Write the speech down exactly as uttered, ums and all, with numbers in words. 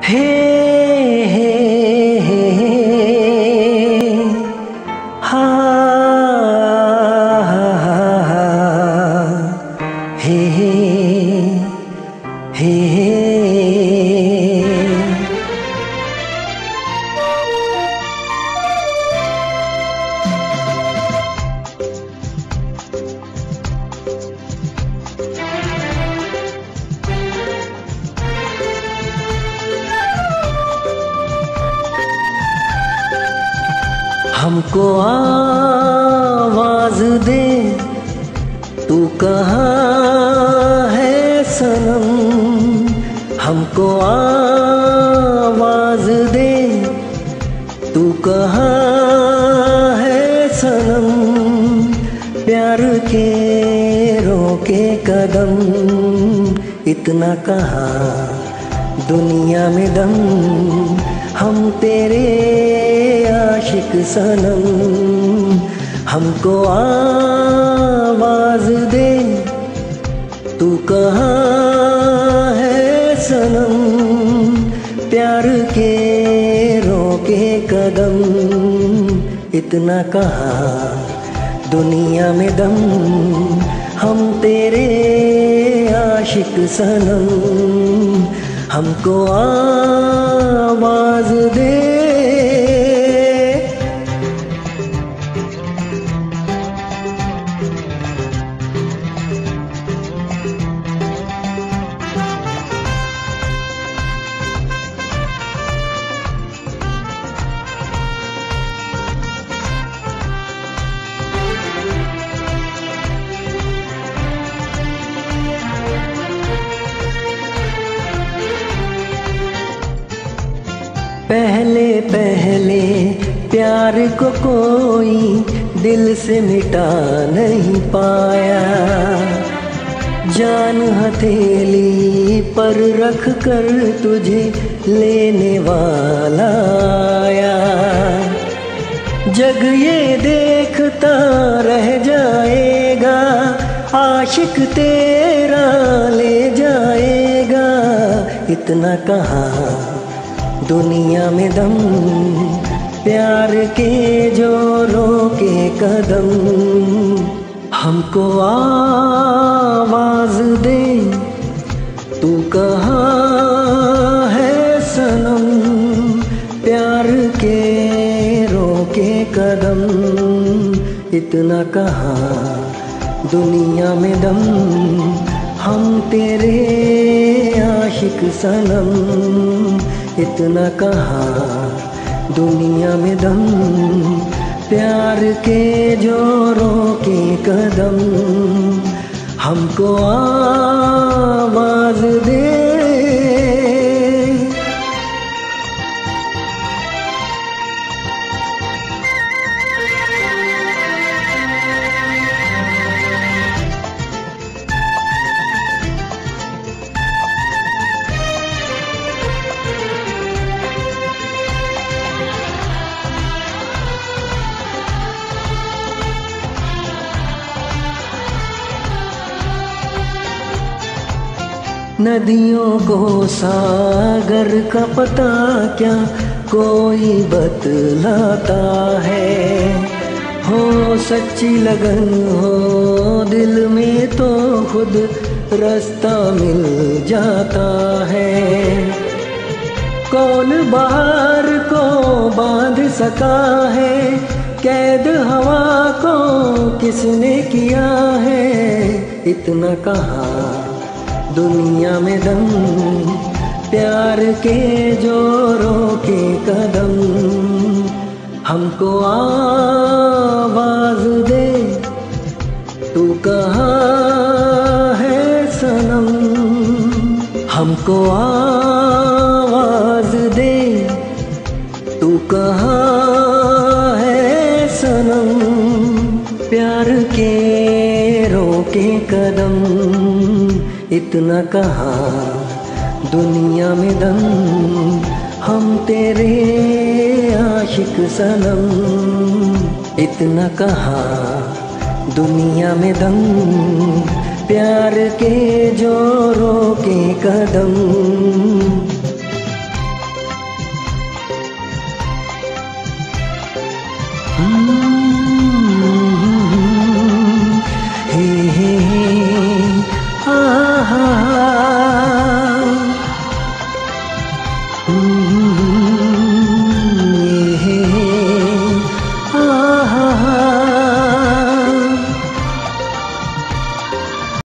हे हे हे हा हा हा हे हे हे हमको आवाज दे, तू कहाँ है सनम। हमको आवाज दे, तू कहाँ है सनम। प्यार के रोके कदम, इतना कहाँ दुनिया में दम। हम तेरे आशिक सनम। हमको आवाज दे, तू कहाँ है सनम। प्यार के रोके कदम, इतना कहाँ दुनिया में दम। हम तेरे आशिक सनम। हमको आवाज दे। पहले पहले प्यार को कोई दिल से मिटा नहीं पाया। जान हथेली पर रख कर तुझे लेने वाला आया। जग ये देखता रह जाएगा, आशिक तेरा ले जाएगा। इतना कहाँ दुनिया में दम। प्यार के जोरों के कदम। हमको आवाज दे, तू कहाँ है सनम। प्यार के रोके कदम, इतना कहाँ दुनिया में दम। हम तेरे आशिक सनम। इतना कहाँ दुनिया में दम। प्यार के जोरों के कदम। हमको आवाज दे। नदियों को सागर का पता क्या कोई बतलाता है। हो सच्ची लगन हो दिल में तो खुद रास्ता मिल जाता है। कौन बाहर को बांध सका है, कैद हवा को किसने किया है। इतना कहाँ दुनिया में दम। प्यार के जोरों के कदम। हमको आवाज दे, तू कहाँ है सनम। हमको आवाज दे, तू कहाँ है सनम। प्यार के रोके कदम, इतना कहाँ दुनिया में दम। हम तेरे आशिक सनम। इतना कहाँ दुनिया में दम। प्यार के जोरों के कदम। हे हे हे, हा हा